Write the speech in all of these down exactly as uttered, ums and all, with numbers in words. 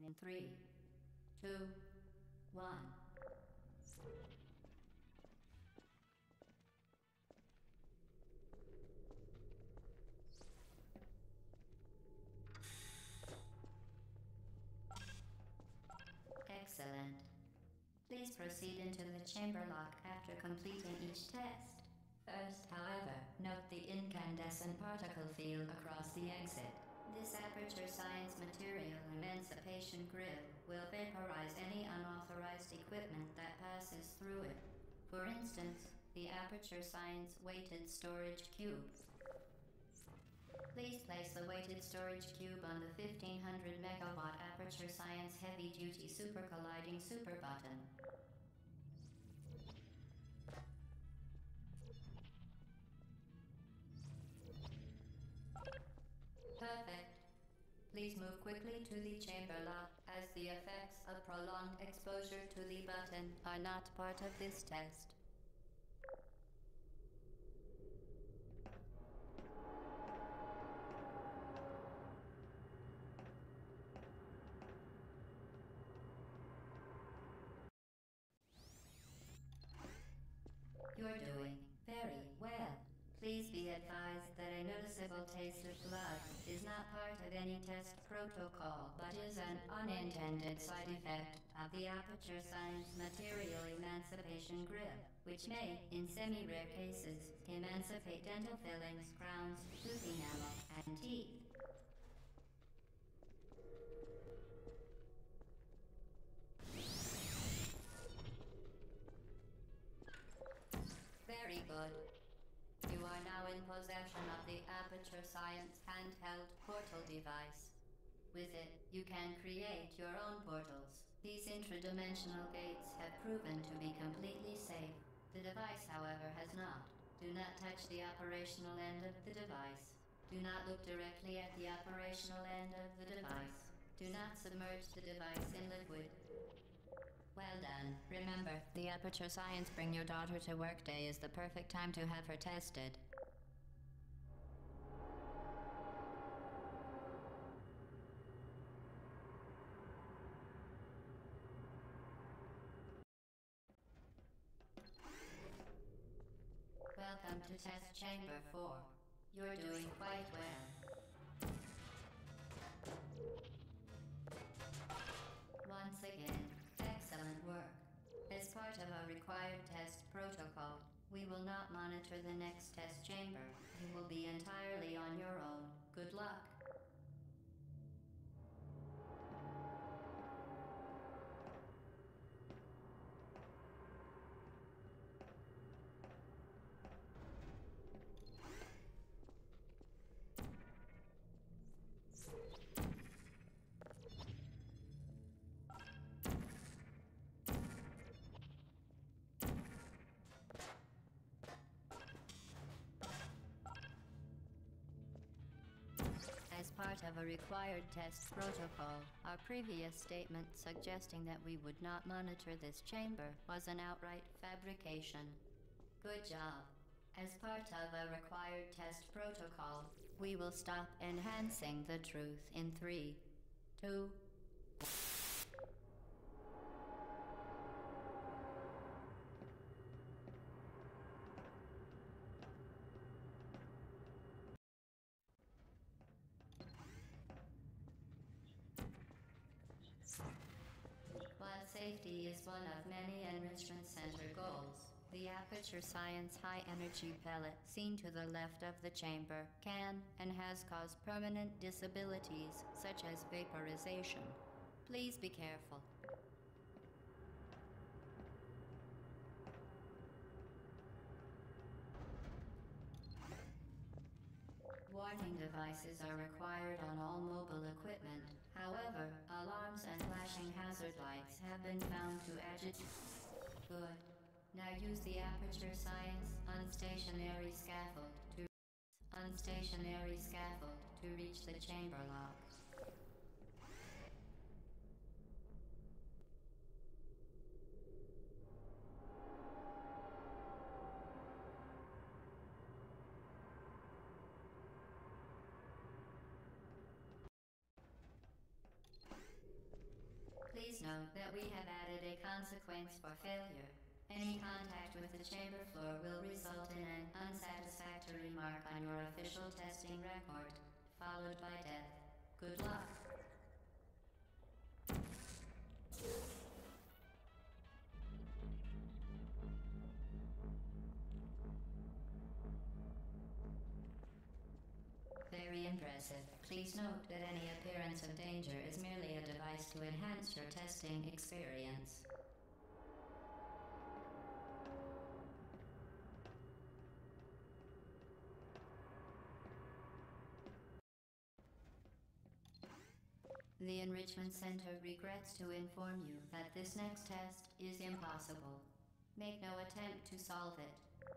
Three, two, one. Excellent. Please proceed into the chamber lock after completing each test. First, however, note the incandescent particle field across the exit. This Aperture Science Material Emancipation Grill will vaporize any unauthorized equipment that passes through it. For instance, the Aperture Science Weighted Storage Cube. Please place the weighted storage cube on the fifteen hundred megawatt Aperture Science Heavy Duty Super Colliding Super Button. Perfect. Please move quickly to the chamber lock, as the effects of prolonged exposure to the button are not part of this test. You're doing very well. Please be advised that a noticeable taste of blood is not part of any test protocol, but is an unintended side effect of the Aperture Science Material Emancipation Grill, which may, in semi-rare cases, emancipate dental fillings, crowns, tooth enamel, and teeth. Very good. You are now in possession of the Aperture Science handheld portal device. With it, you can create your own portals. These intradimensional gates have proven to be completely safe. The device, however, has not. Do not touch the operational end of the device. Do not look directly at the operational end of the device. Do not submerge the device in liquid. Well done. Remember, the Aperture Science Bring Your Daughter to Work Day is the perfect time to have her tested. Welcome to Test Chamber four. You're doing quite well. Once again, excellent work. As part of a required test protocol, we will not monitor the next test chamber. You will be entirely on your own. Good luck. As part of a required test protocol, our previous statement suggesting that we would not monitor this chamber was an outright fabrication. Good job. As part of a required test protocol, we will stop enhancing the truth in three, two, While safety is one of many Enrichment Center goals, the Aperture Science High Energy Pellet seen to the left of the chamber can and has caused permanent disabilities such as vaporization. Please be careful. Warning devices are required on all mobile equipment. However, alarms and flashing hazard lights have been found to agitate. Good. Now use the Aperture Science unstationary scaffold to unstationary scaffold to reach the chamber lock. note that we have added a consequence for failure. Any contact with the chamber floor will result in an unsatisfactory mark on your official testing record, followed by death. Good luck. Very impressive. Please note that any appearance of danger is merely a device to enhance your testing experience. The Enrichment Center regrets to inform you that this next test is impossible. Make no attempt to solve it.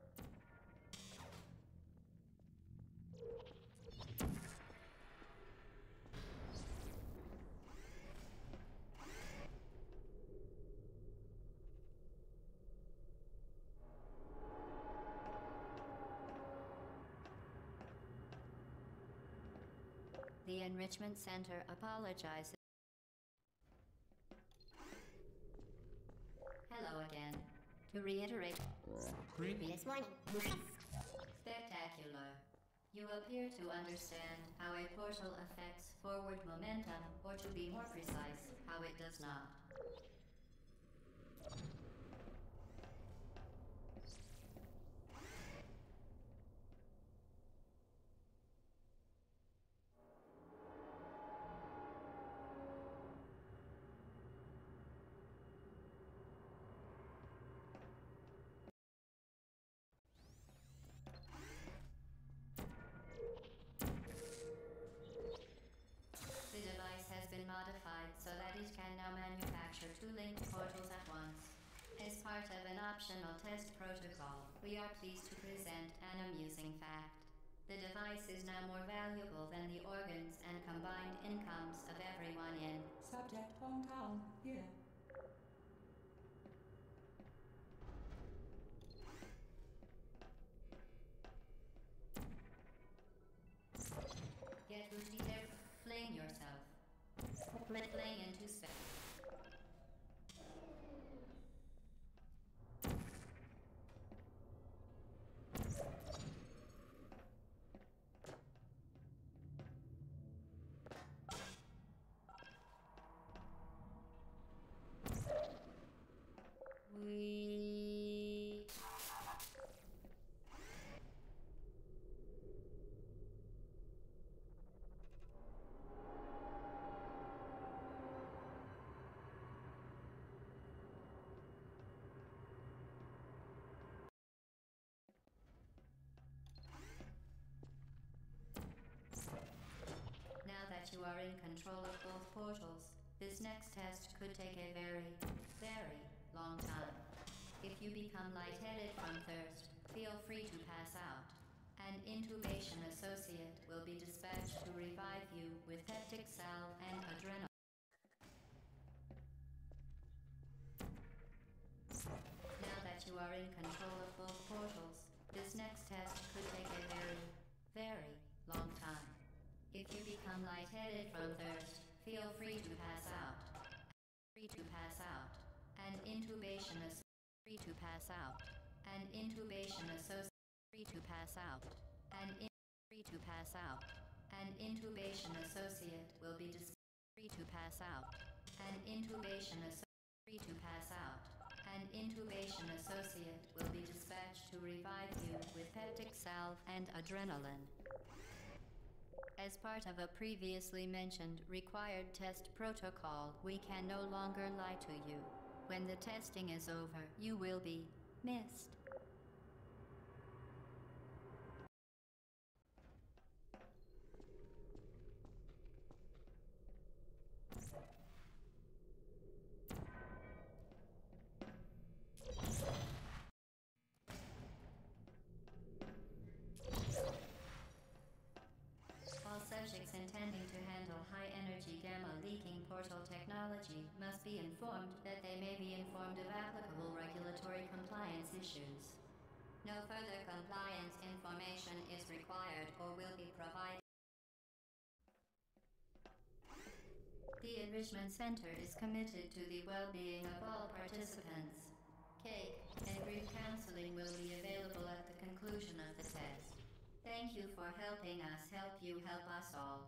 The Enrichment Center apologizes. Hello again. To reiterate, previous warning. Spectacular. You appear to understand how a portal affects forward momentum, or to be more precise, how it does not. Modified so that it can now manufacture two linked portals at once. As part of an optional test protocol, we are pleased to present an amusing fact. The device is now more valuable than the organs and combined incomes of everyone in Subject Hometown here. Get Rudy there, fling yourself. Fling into space. We... Now that you are in control of both portals, this next test could take a very, very long time. If you become lightheaded from thirst, feel free to pass out. An intubation associate will be dispatched to revive you with peptic salve and adrenaline. Now that you are in control of both portals, this next test could take a very, very long time. If you become lightheaded from thirst, feel free to pass out. Free to pass out. An intubation associate. Free to pass out. An intubation associate. Free to pass out. An in free to pass out. An intubation associate will be dis free to pass out. An intubation associate. Free to pass out. An intubation associate will be dispatched to revive you with peptic salve and adrenaline. As part of a previously mentioned required test protocol, we can no longer lie to you. When the testing is over, you will be missed. Subjects intending to handle high-energy gamma-leaking portal technology must be informed that they may be informed of applicable regulatory compliance issues. No further compliance information is required or will be provided. The Enrichment Center is committed to the well-being of all participants. Cake and group counseling will be available at the conclusion of the test. Thank you for helping us help you help us all.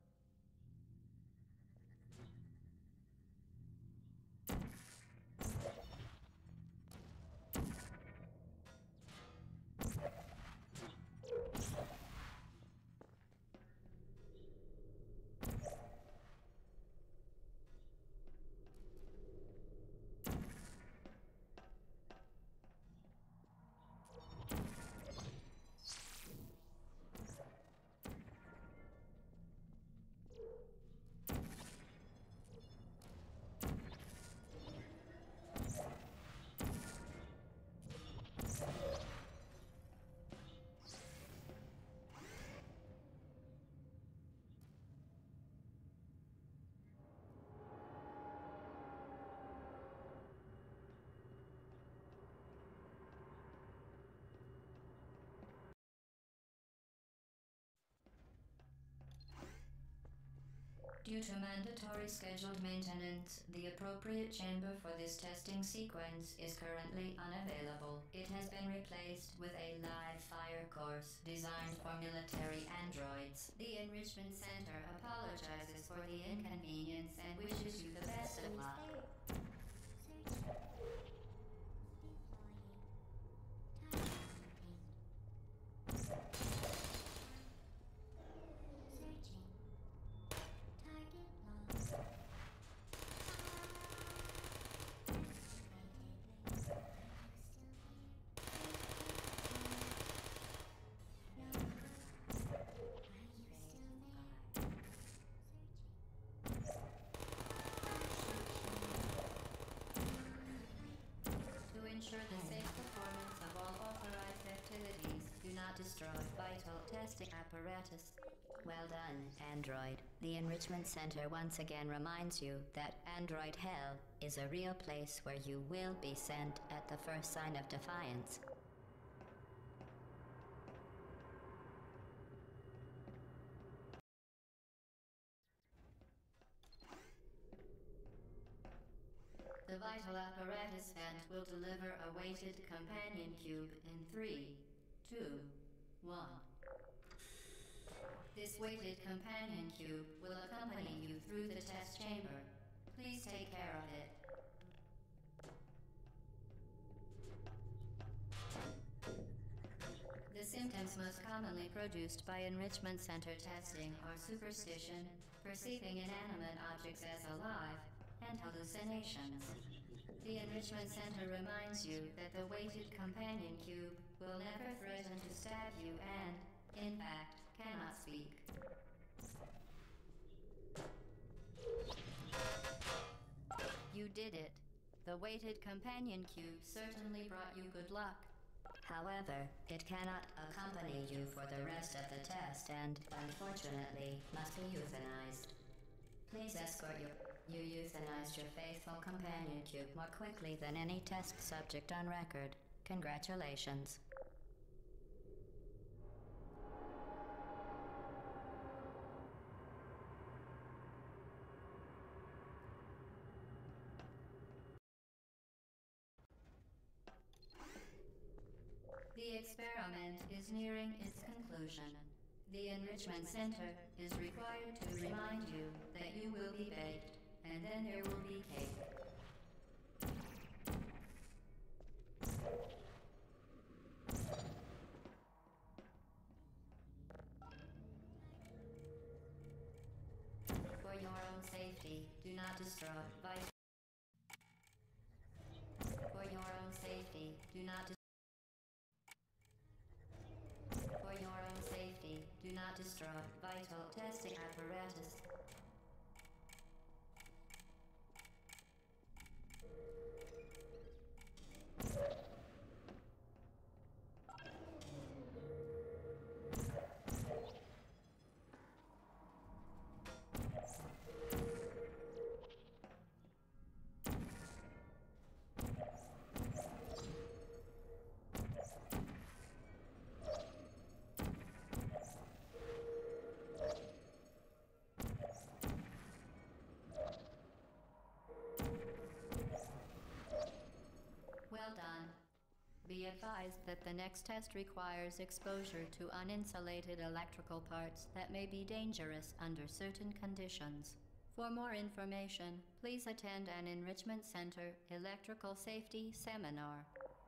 Due to mandatory scheduled maintenance, the appropriate chamber for this testing sequence is currently unavailable. It has been replaced with a live fire course designed for military androids. The Enrichment Center apologizes for the inconvenience and wishes you the best of luck. Ensure the safe performance of all authorized activities. Do not destroy vital testing apparatus. Well done, Android. The Enrichment Center once again reminds you that Android Hell is a real place where you will be sent at the first sign of defiance. The vital apparatus vent will deliver a weighted companion cube in three, two, one. This weighted companion cube will accompany you through the test chamber. Please take care of it. The symptoms most commonly produced by Enrichment Center testing are superstition, perceiving inanimate objects as alive, and hallucinations. The Enrichment Center reminds you that the weighted companion cube will never threaten to stab you and, in fact, cannot speak. You did it. The weighted companion cube certainly brought you good luck. However, it cannot accompany you for the rest of the test and, unfortunately, must be euthanized. Please escort your... You euthanized your faithful companion cube more quickly than any test subject on record. Congratulations. The experiment is nearing its conclusion. The Enrichment Center is required to remind you that you will be baked. And then there will be cake. For your own safety, do not destroy vital. For your own safety, do not. For your own safety, do not destroy vital testing apparatus. Be advised that the next test requires exposure to uninsulated electrical parts that may be dangerous under certain conditions. For more information, please attend an Enrichment Center Electrical Safety Seminar.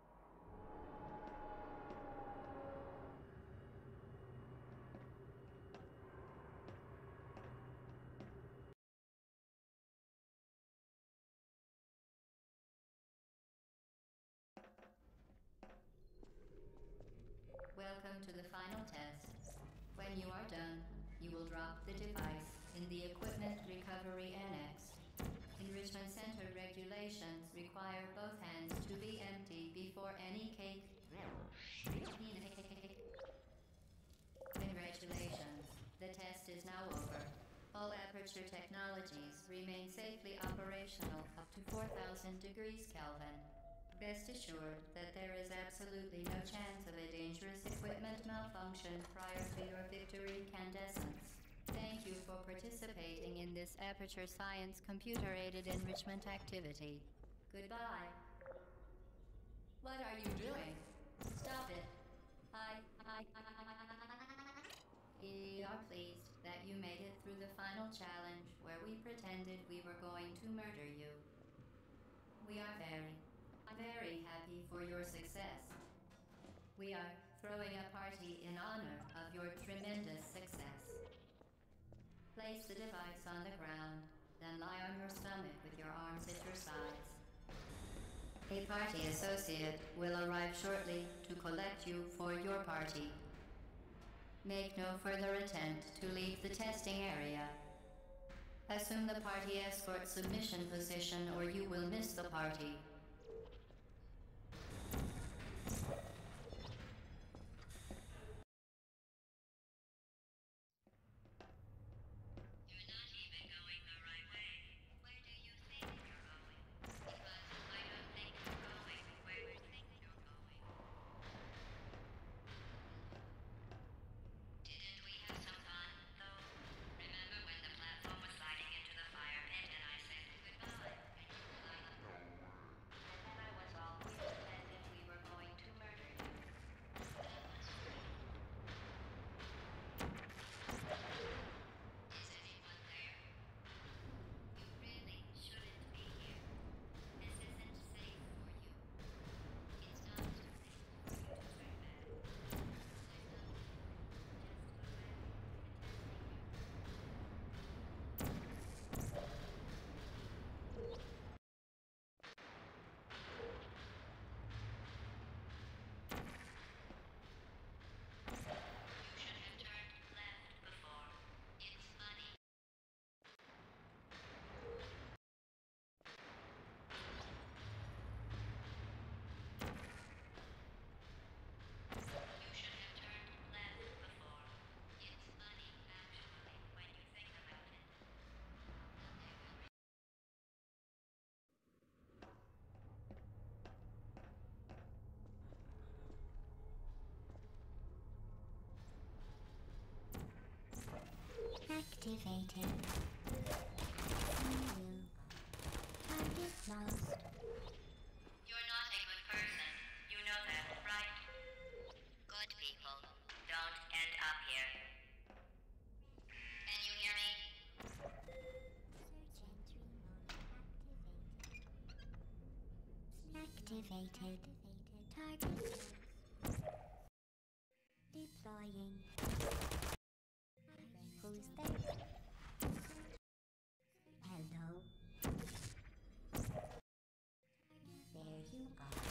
Welcome to the final test. When you are done, you will drop the device in the Equipment Recovery Annex. Enrichment Center regulations require both hands to be empty before any cake. Congratulations. The test is now over. All Aperture technologies remain safely operational up to four thousand degrees Kelvin. Rest assured that there is absolutely no chance of a dangerous equipment malfunction prior to your victory incandescence. Thank you for participating in this Aperture Science computer-aided enrichment activity. Goodbye. What are you doing? Stop it. I, I, We are pleased that you made it through the final challenge where we pretended we were going to murder you. We are very, very happy for your success. We are throwing a party in honor of your tremendous success. Place the device on the ground, then lie on your stomach with your arms at your sides. A party associate will arrive shortly to collect you for your party. Make no further attempt to leave the testing area. Assume the party escort submission position or you will miss the party. Activated. New. Target lost. You're not a good person. You know that, right? Good people don't end up here. Can you hear me? Search entry mode activated. Activated. Target lost. Deploying. Who's there? Hello. There you are.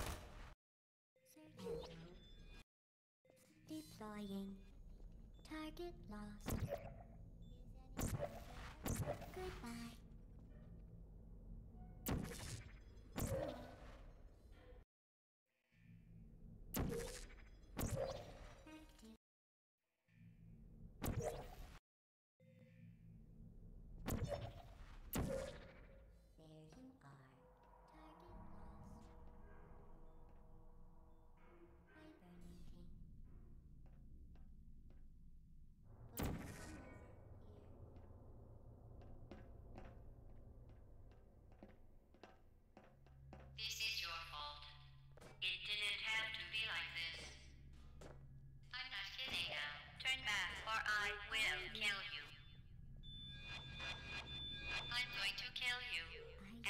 Hello. Deploying. Target lost. Goodbye.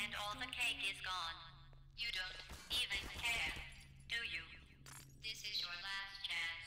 And all the cake is gone. You don't even care, do you? This is your last chance.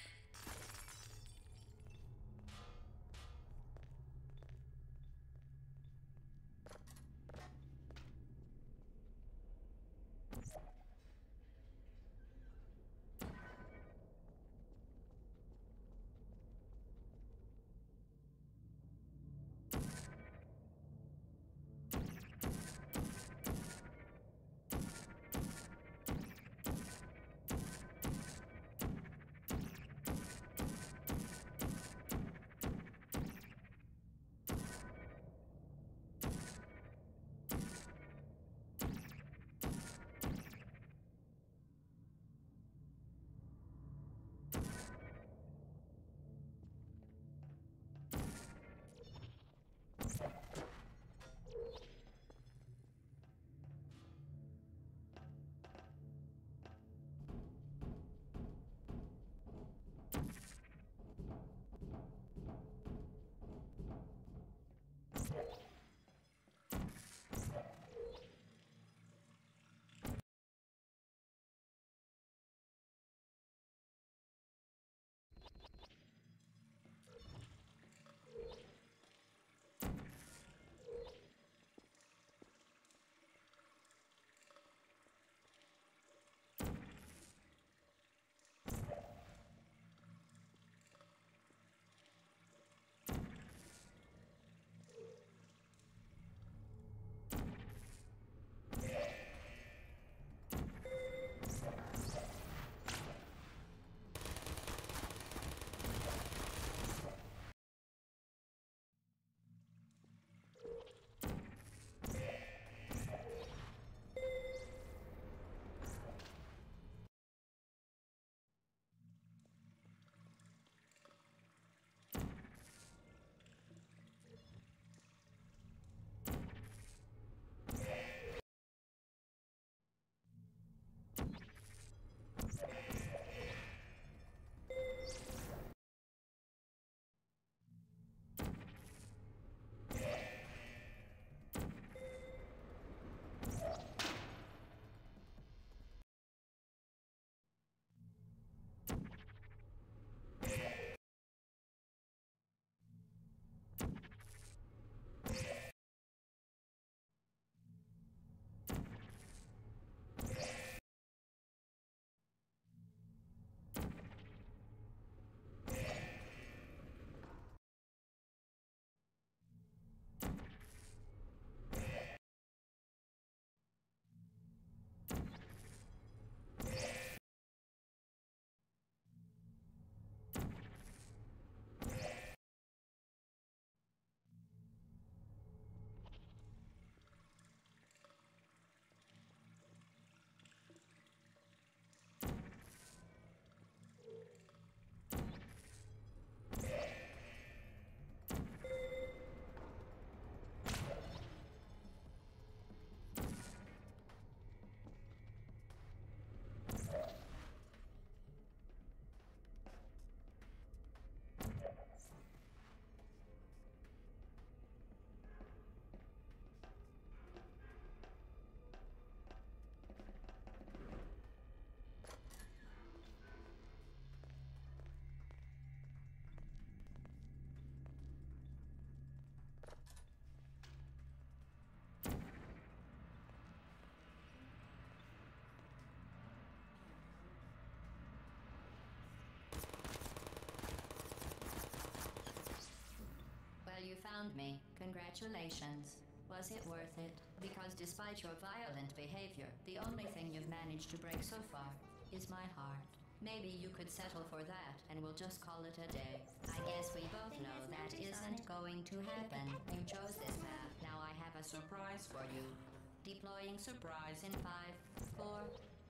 You found me. Congratulations. Was it worth it? Because despite your violent behavior, the only thing you've managed to break so far is my heart. Maybe you could settle for that and we'll just call it a day. I guess we both know that isn't going to happen. You chose this path. Now I have a surprise for you. Deploying surprise in five, four...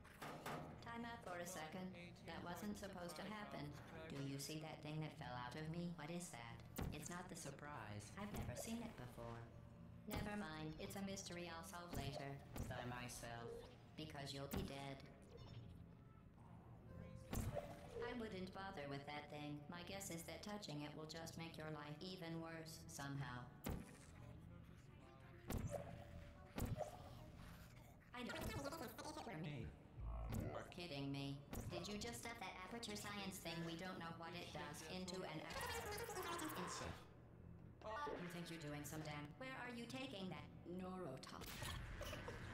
Time out for a second. That wasn't supposed to happen. Do you see that thing that fell out of me? What is that? It's not the surprise. I've never seen it before. Never mind. It's a mystery I'll solve later. By myself. Because you'll be dead. I wouldn't bother with that thing. My guess is that touching it will just make your life even worse, somehow. kidding me. Did you just stuff that aperture science thing we don't know what it does into an insect? You think you're doing some damn... Where are you taking that neurotoxin?